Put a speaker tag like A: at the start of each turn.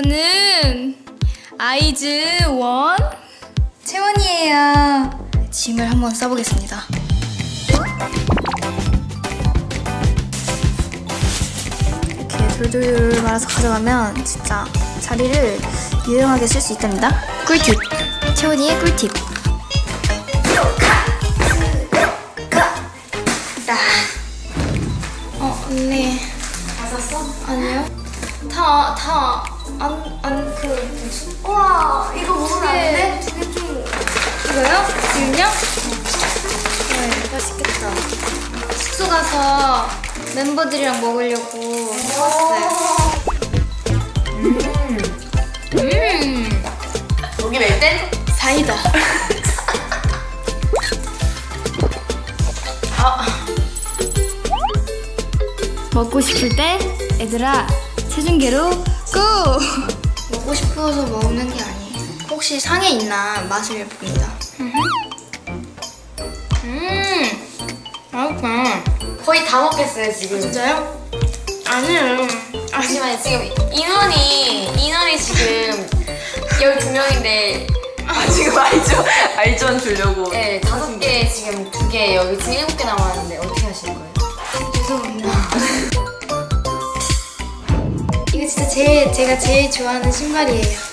A: 저는 아이즈 원 채원이에요. 짐을 한번 써보겠습니다. 이렇게 돌돌돌 말아서 가져가면 진짜 자리를 유용하게 쓸 수 있답니다. 꿀팁! 채원이의 꿀팁! 언니
B: 다 샀어?
A: 아니요. 우와, 이거 먹으면 안 돼? 되게 좀. 이거요? 지금요? 네, 맛있겠다. 숙소 가서 멤버들이랑 먹으려고 사왔어요.
B: 여기 낼 땐?
A: 사이다. 먹고 싶을 때 얘들아 체중계로 고! 먹고 싶어서 먹는 게 아니에요. 혹시 상에 있나 맛을 봅니다. 맛있다.
B: 거의 다 먹겠어요 지금.
A: 진짜요? 아니에요.
B: 잠시만요. 지금 인원이 지금 12명인데 지금 알전 주려고. 네, 5개 지금 2개 여기 지금 7개 남았는데 어떻게 하실 거예요?
A: 죄송합니다. 이거 진짜 제가 제일 좋아하는 신발이에요.